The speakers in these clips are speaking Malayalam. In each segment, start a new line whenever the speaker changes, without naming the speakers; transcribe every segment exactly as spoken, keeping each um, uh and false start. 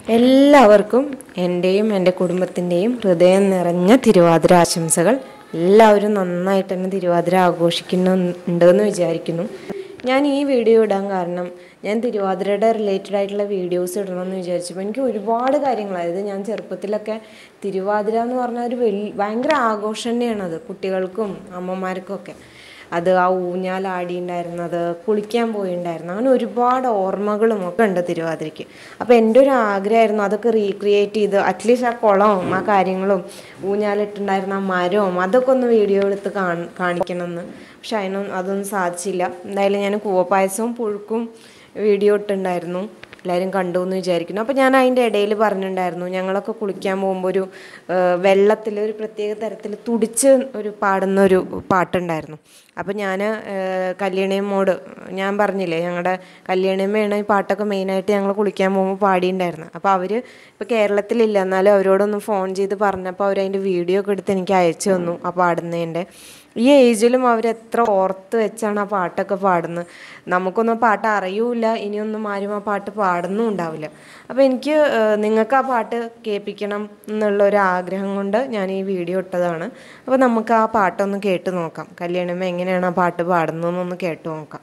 എല്ലാവർക്കും എൻ്റെയും എൻ്റെ കുടുംബത്തിൻ്റെയും ഹൃദയം നിറഞ്ഞ തിരുവാതിര ആശംസകൾ. എല്ലാവരും നന്നായിട്ട് തന്നെ തിരുവാതിര ആഘോഷിക്കുന്നുണ്ടെന്ന് വിചാരിക്കുന്നു. ഞാൻ ഈ വീഡിയോ ഇടാൻ കാരണം ഞാൻ തിരുവാതിരയുടെ റിലേറ്റഡ് ആയിട്ടുള്ള വീഡിയോസ് ഇടണമെന്ന് വിചാരിച്ചപ്പോൾ എനിക്ക് ഒരുപാട് കാര്യങ്ങൾ, അതായത് ഞാൻ ചെറുപ്പത്തിലൊക്കെ തിരുവാതിര എന്ന് പറഞ്ഞാൽ ഒരു വലിയ ഭയങ്കര ആഘോഷം തന്നെയാണത് കുട്ടികൾക്കും അമ്മമാർക്കും ഒക്കെ. അത് ആ ഊഞ്ഞാലാടിയുണ്ടായിരുന്നത്, കുളിക്കാൻ പോയിണ്ടായിരുന്നു, അങ്ങനെ ഒരുപാട് ഓർമ്മകളും ഒക്കെ ഉണ്ട് തിരുവാതിരയ്ക്ക്. അപ്പോൾ എൻ്റെ ഒരു ആഗ്രഹമായിരുന്നു അതൊക്കെ റീക്രിയേറ്റ് ചെയ്ത് അറ്റ്ലീസ്റ്റ് ആ കുളവും ആ കാര്യങ്ങളും ഊഞ്ഞാലിട്ടുണ്ടായിരുന്ന ആ മരവും അതൊക്കെ ഒന്ന് വീഡിയോ എടുത്ത് കാണി കാണിക്കണമെന്ന്. പക്ഷെ അതിനൊന്നും അതൊന്നും സാധിച്ചില്ല. എന്തായാലും ഞാൻ കൂവപ്പായസവും പുഴുക്കും വീഡിയോ ഇട്ടുണ്ടായിരുന്നു, എല്ലാവരും കണ്ടു എന്ന് വിചാരിക്കുന്നു. അപ്പോൾ ഞാൻ അതിൻ്റെ ഇടയിൽ പറഞ്ഞിട്ടുണ്ടായിരുന്നു, ഞങ്ങളൊക്കെ കുളിക്കാൻ പോകുമ്പോൾ ഒരു വെള്ളത്തിൽ ഒരു പ്രത്യേക തരത്തിൽ തുടിച്ച് ഒരു പാടുന്ന ഒരു പാട്ടുണ്ടായിരുന്നു. അപ്പോൾ ഞാൻ കല്യാണിയമ്മോട് ഞാൻ പറഞ്ഞില്ലേ, ഞങ്ങളുടെ കല്യാണിയമ്മയാണ് ഈ പാട്ടൊക്കെ മെയിനായിട്ട് ഞങ്ങൾ കുളിക്കാൻ പോകുമ്പോൾ പാടിയിട്ടുണ്ടായിരുന്നു. അപ്പോൾ അവർ ഇപ്പോൾ കേരളത്തിലില്ല, എന്നാലും അവരോടൊന്ന് ഫോൺ ചെയ്ത് പറഞ്ഞപ്പോൾ അവരതിൻ്റെ വീഡിയോ ഒക്കെ എടുത്ത് എനിക്ക് അയച്ചു തന്നു ആ പാടുന്നതിൻ്റെ. ഈ ഏജിലും അവരെത്ര ഓർത്ത് വെച്ചാണ് ആ പാട്ടൊക്കെ പാടുന്നത്. നമുക്കൊന്നും ആ പാട്ട് അറിയൂല, ഇനിയൊന്നും ആരും ആ പാട്ട് പാടുന്നും ഉണ്ടാവില്ല. അപ്പോൾ എനിക്ക് നിങ്ങൾക്ക് ആ പാട്ട് കേൾപ്പിക്കണം എന്നുള്ളൊരു ആഗ്രഹം കൊണ്ട് ഞാൻ ഈ വീഡിയോ ഇട്ടതാണ്. അപ്പോൾ നമുക്ക് ആ പാട്ടൊന്ന് കേട്ട് നോക്കാം. കല്യാണമ്മ എങ്ങനെയാണ് ആ പാട്ട് പാടുന്നതെന്നൊന്ന് കേട്ട് നോക്കാം.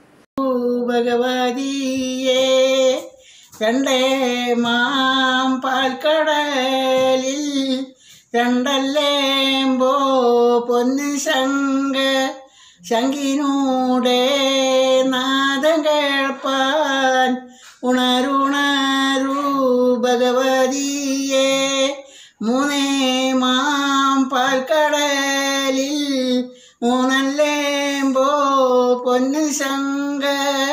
ഭഗവതിയേ കണ്ടേ മാം പാൽക്കടലിൽ രണ്ടല്ലേമ്പോ പൊന്നു ശങ്ക ശങ്കിനൂടെ നാദം കേൾപ്പാൻ ഉണരുണരു ഭഗവതിയെ മൂന്നേ മാം പാൽക്കടലിൽ മൂന്നല്ലേമ്പോ പൊന്നു ശങ്ക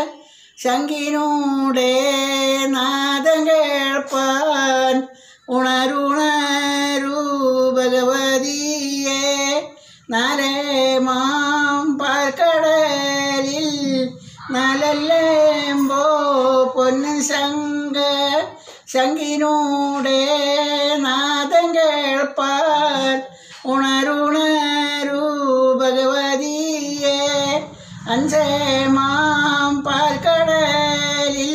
ശങ്കിനൂടെ നാദം കേൾപ്പാൻ ഉണരുണരു ഭഗവതിയെ നാലേ മാം പാൽക്കടലിൽ നാലല്ലേമ്പോ പൊന്നു ശങ്ക ശങ്കിനൂടെ നാദം കേൾപ്പാൻ ഉണരുണരു ഭഗവതിയെ അഞ്ചേ മാം പാൽക്കടലിൽ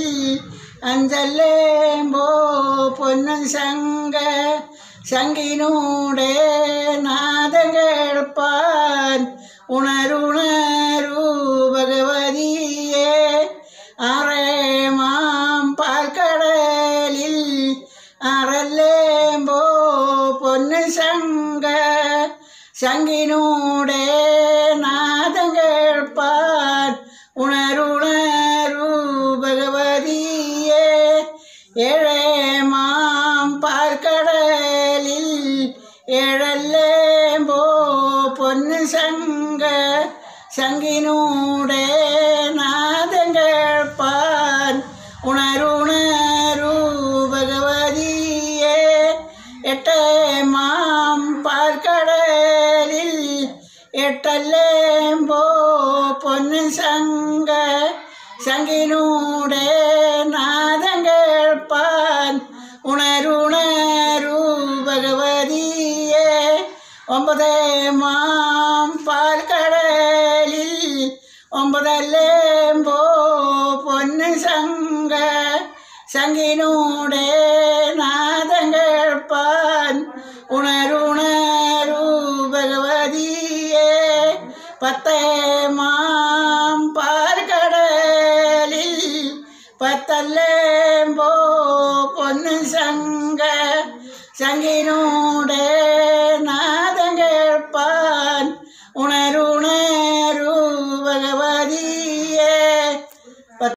അഞ്ചല്ലേമ്പോ പൊന്നു ശങ്ക ശങ്കിനൂടെ നാദം കേൾപ്പാൻ ഉണരുണരു ഭഗവതിയെ ആറേ മാം പാൽക്കടലിൽ ആറല്ലേമ്പോ പൊന്നു ശങ്ക ശങ്കിനൂടെ നാദം കേൾപ്പാൻ ഉണരുണരു ഭഗവതിയെ ഏഴേ മാം പാൽക്കടലിൽ ഏഴല്ലേമ്പോ പൊന്നു ശങ്ക ശങ്കിനൂടെ നാദം കേൾപ്പാൻ ഉണരുണരു ഭഗവതിയെ എട്ടേ മാം പാൽക്കടലിൽ എട്ടല്ലേമ്പോ പൊന്നു ശങ്ക ശങ്കിനൂടെ നാദം കേൾപ്പാൻ ഉണരുണരു ഭഗവതിയെ ഒമ്പതേ മാം പാൽക്കടലിൽ ഒമ്പതല്ലേമ്പോ പൊന്നു ശങ്ക ശങ്കിനൂടെ നാദം കേൾപ്പാൻ ഉണരുണരു ഭഗവതിയെ പത്തേ മാം പാൽക്കടലിൽ പത്തല്ലേമ്പോ പൊന്നു ശങ്ക ശങ്കിനൂടെ